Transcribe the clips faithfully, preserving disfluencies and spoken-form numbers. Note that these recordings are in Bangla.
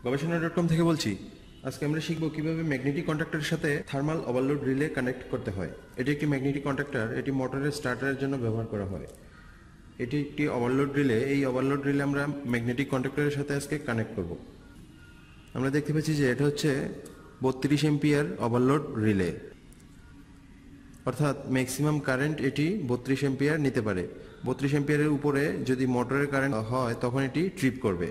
গবেষণা ডট কম থেকে বলছি। আজকে আমরা শিখব কিভাবে ম্যাগনেটিক কন্ট্যাক্টরের সাথে থার্মাল ওভারলোড রিলে কানেক্ট করতে হয়। এটি একটি ম্যাগনেটিক কন্ট্যাক্টর, এটি মোটরের স্টার্টারের জন্য ব্যবহার করা হয়। এটি একটি ওভারলোড রিলে। এই ওভারলোড রিলে আমরা ম্যাগনেটিক কন্ট্যাক্টরের সাথে আজকে কানেক্ট করব। আমরা দেখতে পাচ্ছি যে এটা হচ্ছে বত্রিশ এম্পিয়ার ওভারলোড রিলে, অর্থাৎ ম্যাক্সিমাম কারেন্ট এটি বত্রিশ এম্পিয়ার নিতে পারে। বত্রিশ এম্পিয়ারের উপরে যদি মোটরের কারেন্ট হয় তখন এটি ট্রিপ করবে।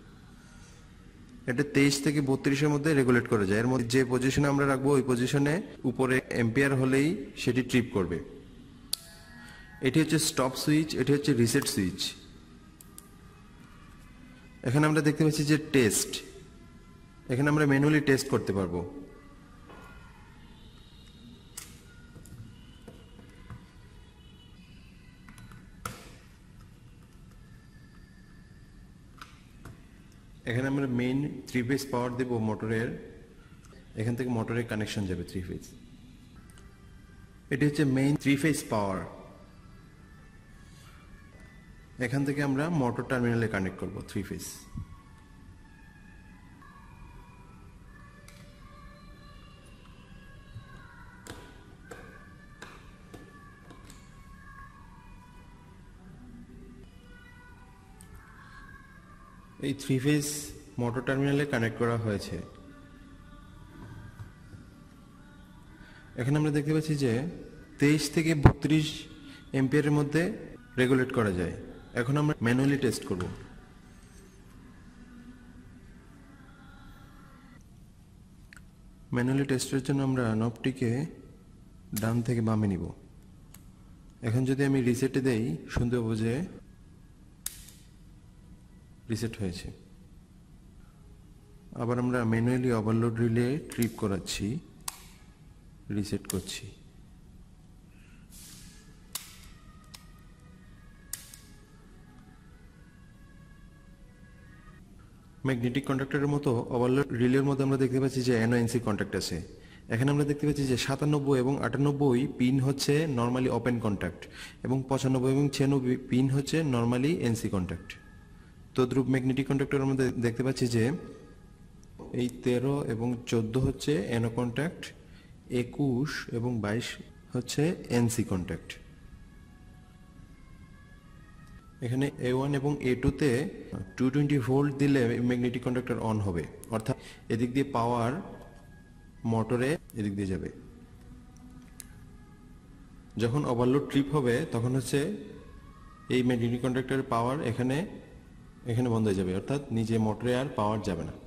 এটা তেইশ থেকে বত্রিশের মধ্যে রেগুলেট করা যায়। এর মধ্যে যে পজিশনে আমরা রাখবো ওই পজিশনে উপরে এম্পিয়ার হলেই সেটি ট্রিপ করবে। এটি হচ্ছে স্টপ সুইচ, এটি হচ্ছে রিসেট সুইচ। এখানে আমরা দেখতে পাচ্ছি যে টেস্ট, এখানে আমরা ম্যানুয়ালি টেস্ট করতে পারবো। এখানে আমরা মেইন থ্রি ফেজ পাওয়ার দেব মোটরের, এখান থেকে মোটরের কানেকশন যাবে থ্রি ফেজ। এটি হচ্ছে মেইন থ্রি ফেজ পাওয়ার, এখান থেকে আমরা মোটর টার্মিনালে কানেক্ট করব থ্রি ফেজ। এই থ্রি ফেজ মোটর টার্মিনালে কানেক্ট করা হয়েছে। এখানে আমরা দেখতে পাচ্ছি যে তেইশ থেকে বত্রিশ এম্পিয়ারের মধ্যে রেগুলেট করা যায়। এখন আমরা ম্যানুয়ালি টেস্ট করব। ম্যানুয়ালি টেস্টের জন্য আমরা নবটিকে ডান থেকে বামে নিব। এখন যদি আমি রিসেটে দেই শুনতে পাবো যে রিসেট হয়েছে। আবার আমরা ম্যানুয়ালি ওভারলোড রিলে ট্রিপ করাচ্ছি, রিসেট করছি। ম্যাগনেটিক কন্ট্যাক্টরের মতো ওভারলোড রিলের মধ্যে আমরা দেখতে পাচ্ছি যে এনও এনসি কন্ট্যাক্ট আছে। এখানে আমরা দেখতে পাচ্ছি যে সাতানব্বই এবং আটানব্বই পিন হচ্ছে নর্মালি ওপেন কন্ট্যাক্ট এবং পঁচানব্বই এবং ছিয়ানব্বই পিন হচ্ছে নর্মালি এনসি কন্ট্যাক্ট। তদ্রূপ ম্যাগনেটিক কন্ট্যাক্টরের মধ্যে দেখতে পাচ্ছি যে এই তেরো এবং চোদ্দ হচ্ছে এনও কন্ট্যাক্ট, একুশ এবং বাইশ হচ্ছে এনসি কন্ট্যাক্ট। এখানে এ ওয়ান এবং এ টুতে টু টোয়েন্টি ভোল্ট দিলে ম্যাগনেটিক কন্ট্যাক্টর অন হবে, অর্থাৎ এদিক দিয়ে পাওয়ার মোটরে এদিক দিয়ে যাবে। যখন ওভারলোড ট্রিপ হবে তখন হচ্ছে এই ম্যাগনেটিক কন্ট্যাক্টরের পাওয়ার এখানে এখানে বন্ধ হয়ে যাবে, অর্থাৎ নিজে মোটরে আর পাওয়ার যাবে না।